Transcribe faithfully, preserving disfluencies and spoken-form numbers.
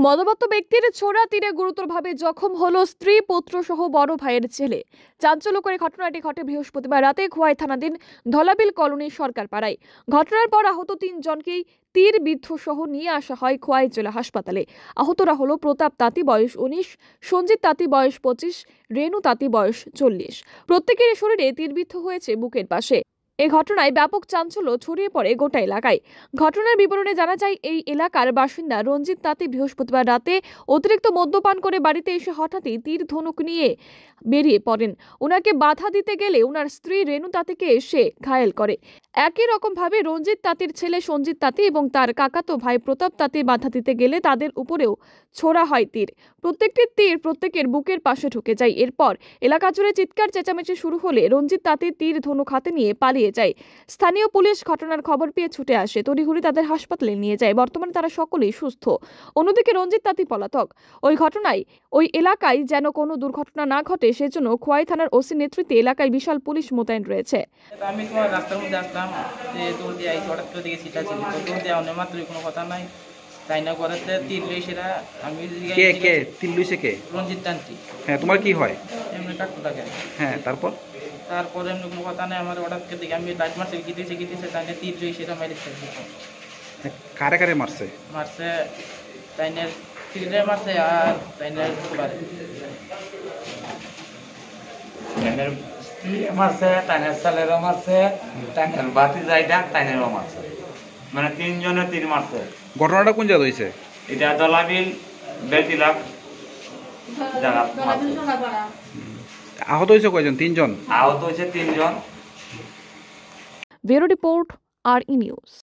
মদমত্ত ব্যক্তির ছোড়া তীরে গুরুতরভাবে জখম হলো স্ত্রী পুত্র সহ বড় ভাইয়ের ছেলে। চাঞ্চল্যকর ঘটনাটি ঘটে বৃহস্পতিবার রাতে খোয়াই থানাধীন ধলাবিল কলোনি সরকার পাড়ায়। ঘটনার পর আহত তিন জনকেই তীর বিদ্ধ সহ নিয়ে আসা হয় খোয়াই জেলা হাসপাতালে। আহতরা হলো প্রতাপ তাঁতি বয়স উনিশ, সঞ্জিত তাঁতি বয়স পঁচিশ, রেণু তাঁতি বয়স চল্লিশ। প্রত্যেকের শরীরে তীরবিদ্ধ হয়েছে বুকের পাশে। এই ঘটনায় ব্যাপক চাঞ্চল্য ছড়িয়ে পড়ে গোটা এলাকায়। ঘটনার বিবরণে জানা যায়, এই এলাকার বাসিন্দা রঞ্জিত তাঁতি বৃহস্পতিবার রাতে অতিরিক্ত মদ্যপান করে বাড়িতে এসে হঠাৎই তীর ধনুক নিয়ে বেরিয়ে পড়েন। ওনাকে বাধা দিতে গেলে ওনার স্ত্রী রেণু তাঁতিকে এসে ঘায়েল করে। একই রকম ভাবে রঞ্জিত তাঁতির ছেলে সঞ্জিত তাঁতি এবং তার কাকাতো ভাই প্রতাপ তাঁতি বাধা দিতে গেলে তাদের উপরেও ছোড়া হয় তীর। প্রত্যেকটি তীর প্রত্যেকের বুকের পাশে ঢুকে যায়। এরপর এলাকা জুড়ে চিৎকার চেঁচামেচি শুরু হলে রঞ্জিত তাঁতি তীর ধনুক হাতে নিয়ে পালিয়ে যায়। স্থানীয় পুলিশ ঘটনার খবর পেয়ে ছুটে আসে, তড়িঘড়ি তাদের হাসপাতালে নিয়ে যায়। বর্তমানে তারা সকলেই সুস্থ। অন্যদিকে রঞ্জিত তাঁতি পলাতক। ওই ঘটনায় ওই এলাকায় যেন কোনো দুর্ঘটনা না ঘটে সেজন্য খোয়াই থানার ওসি নেতৃত্বে এলাকায় বিশাল পুলিশ মোতায়েন রয়েছে। আমি তোমার রাস্তার মধ্যে আসলাম, যে দৌড় দিয়ে আইসি, হঠাৎ করে দিকে সিটা ছিল, তো দৌড় দিয়ে অনেক মাত্রই কোনো কথা নাই, তাই না করাতে তীর লই সেটা আমি কে কে তীর লইছে কে? রঞ্জিত তান্তি। হ্যাঁ, তোমার কি হয়? এমনি কাটতে থাকে। হ্যাঁ, তারপর তারপরে এমনি কোনো কথা নাই, আমার হঠাৎ করে দিকে আমি লাইট মারছে, গিতেছে গিতেছে তাই না তীর লই সেটা মারি কারে কারে মারছে? মারছে তাই না তীরে মারছে আর তাই না পারে মারছে, টাইনের সালেরও মারছে, টাইনের বাতি যাইটা টাইনেরও মারছে, মানে তিনজনে তীর মারছে। ঘটনাটা কোন জায়গায় হয়েছে? এটা দলাবিল বেতিলাভ জায়গা। আহত হয়েছে কয়জন? তিনজন। আহত হয়েছে তিনজন। ব্যুরো রিপোর্ট, আর ই নিউজ।